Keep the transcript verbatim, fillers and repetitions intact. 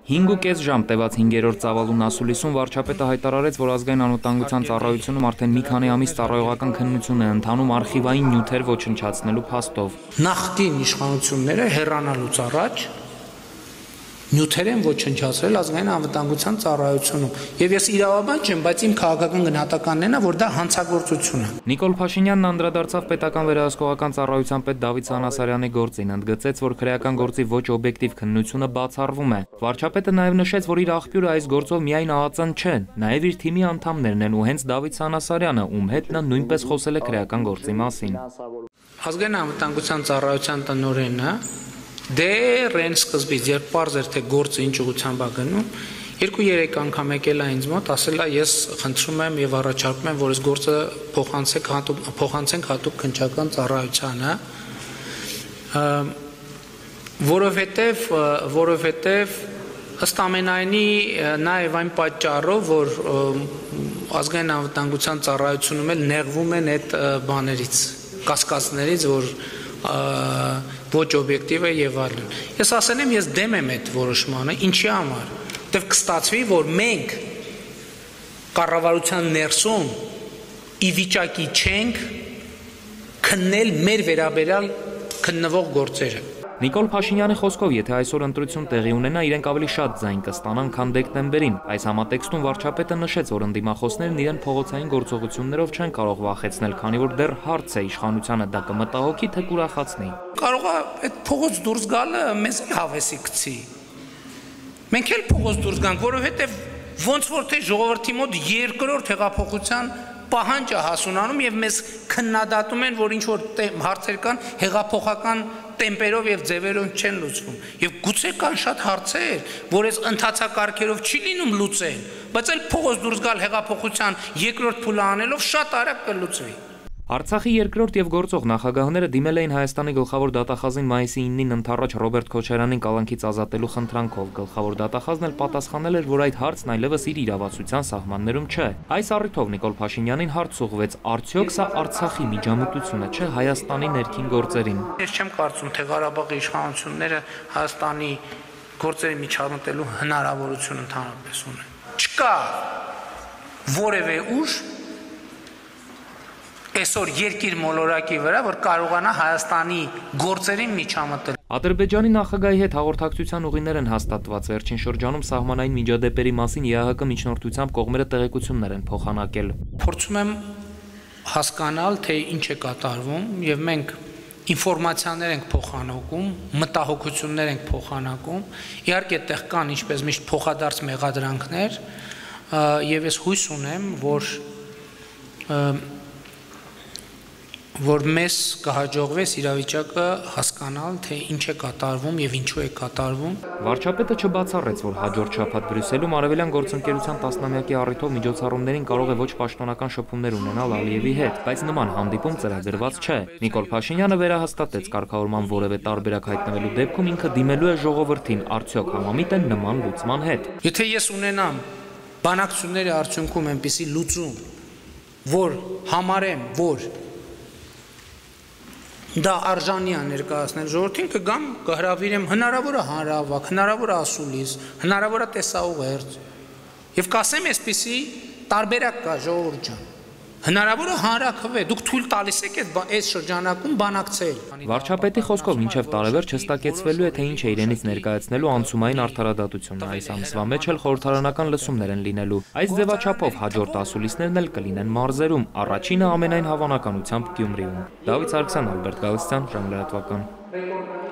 հինգ ժամ տևած հինգերորդ ծավալուն ասուլիսում վարչապետը հայտարարեց, որ ազգային անվտանգության ծառայությունում արդեն մի քանի ամիս ծառայողական քննություն է ընթանում արխիվային նյութեր ոչնչացնելու փաստով։ Նախկին իշխանությունները հեռանալուց առաջ նյութեր են ոչնչացրել ազգային անվտանգության ծառայությունում։ Եվ ես իրավաբան չեմ, բայց իմ քաղաքական գնահատականն է, որ դա հանցագործություն է։ Նիկոլ Փաշինյանն անդրադարձավ պետական վերահսկողական ծառայության պետ Դավիթ Սանասարյանի գործին, ընդգծեց, որ քրեական գործի ոչ օբյեկտիվ քննությունը բացառվում է։ Վարչապետը նաև նշեց, որ իր աղբյուրը այս գործով միայն ԱԱԾ-ն չէ, նաև իր թիմի անդամներն են ու հենց Դավիթ Սանասարյանը, ում հետ նա նույնպես խոսել է քրեական գործի մասին։ Ազգային անվտանգության ծառայության տնօրենը դեռ այն սկզբից, երբ պարզ էր, թե գործը ինչ ուղղությամբ է գնում, երկու-երեք անգամ եկել է ինձ մոտ, ասել է ես խնդրում եմ եւ առաջարկում եմ, որ այս գործը փոխանցեք հատուկ փոխանցենք հատուկ քննչական ծառայությանը, որովհետեւ որովհետեւ ըստ ամենայնի նաեւ այն պատճառով, որ ազգային անվտանգության ծառայությունում էլ նեղվում են այդ բաներից, կասկածներից, որ ոչ օբյեկտիվ է եւ այլն։ Ես ասել եմ, ես դեմ եմ այդ որոշմանը, ինչի համար։ Որտեւ կստացվի, որ մենք կառավարության ներսում ի վիճակի չենք քննել մեր վերաբերյալ քննվող գործերը։ Նիկոլ Փաշինյանի խոսքով, եթե այսօր ընտրություն տեղի ունենա, իրենք ավելի շատ ձայն կստանան, քան դեկտեմբերին։ Այս համատեքստում վարչապետը նշեց, որ ընդդիմախոսներն իրեն փողոցային գործողություններով չեն կարող վախեցնել, քանի որ դեռ հարց է իշխանությանը դա կմտահոգի, թե կուրախացնի։ Կարող է այդ փողոց դուրս գալը մեզ էլ հավեսի գցի։ Մենք էլ փողոց դուրս գանք, որովհետև ոնց որ թե ժողովրդի մոտ երկրորդ հեղափոխության պահանջ է հասունանում եւ մեզ քննադատում են, որ ինչ որ հարցեր կան հեղափոխական տեմպերով եւ ձևերով չեն լուծվում։ Եվ գուցե կան շատ հարցեր, որ այս ընթացակարգերով չի լինում լուծել, բայց էլ փողոց դուրս գալ հեղափոխության երկրորդ փուլը անելով շատ արագ կլուծվի։ Արցախի երկրորդ եւ գործող նախագահները դիմել էին Հայաստանի գլխավոր դատախազին մայիսի իննին ընդառաջ Ռոբերտ Քոչարյանին կալանքից ազատելու խնդրանքով։ Գլխավոր դատախազն էլ պատասխանել էր, որ այդ հարցն այլևս իր իրավասության սահմաններում չէ։ Այս առիթով Նիկոլ Փաշինյանին հարց ուղղվեց. արդյոք սա Արցախի միջամտությունը չէ Հայաստանի ներքին գործերին։ Ես չեմ կարծում, թե Ղարաբաղի իշխանությունները Հայաստանի գործերի միջամտելու հնարավորություն ընդհանրապես ունեն։ Չկա որևէ ուժ այսօր երկիր մոլորակի վրա, որ կարողանա Հայաստանի գործերին միջամտել։ Ադրբեջանի նախագահի հետ հաղորդակցության ուղիներ են հաստատված, վերջին շրջանում սահմանային միջադեպերի մասին ԵԱՀԿ միջնորդությամբ կողմերը տեղեկություններ են փոխանակել։ Փորձում եմ հասկանալ, թե ինչ է կատարվում, եւ մենք ինֆորմացիաներ ենք փոխանակում, մտահոգություններ ենք փոխանակում։ Իհարկե, այդտեղ կան ինչպես միշտ փոխադարձ մեղադրանքներ, եւ ես հույս ունեմ, որ որ մեզ կհաջողվեց իրավիճակը հասկանալ, թե ինչ է կատարվում եւ ինչու է կատարվում։ Վարչապետը չբացառեց, որ հաջորդ շաբաթ Բրյուսելում Արևելյան գործընկերության տասնամյակի առիթով միջոցառումներին կարող է ոչ պաշտոնական շփումներ ունենալ Ալիևի հետ, բայց նման հանդիպում ծրագրված չէ։ Նիկոլ Փաշինյանը վերահաստատեց, կարգավորման որևէ տարբերակ հայտնվելու դեպքում ինքը դիմելու է ժողովրդին, արդյոք համամիտ են նման լուծման հետ։ Եթե ես ունենամ բանակցությունների արդյունքում այնպիսի լուծում, որ համարեմ, որ դա արժանի է ներկայացնել ժողովրդին, կգամ կհրավիրեմ հնարավոր է հանրահավաք, հնարավոր է ասուլիս, հնարավոր է տեսաուղերձ եւ կասեմ այսպիսի տարբերակ կա ժողովուրդ ջան, հնարավոր է հանրաքվե, դուք թույլ տալիս եք այս շրջանակում բանակցել։ Վարչապետի խոսքով մինչև տարեվերջ հստակեցվելու է, թե ինչ է իրենից ներկայացնելու անցումային արդարադատությունը, այս ամսվա մեջ էլ խորհրդարանական լսումներ են լինելու։ Այս ձևաչափով հաջորդ ասուլիսներն էլ կլինեն մարզերում, առաջինը ամենայն հավանականությամբ Գյումրիում։ Դավիթ Սարգսյան, Ալբերտ Գալստյան, ժամլրատվական։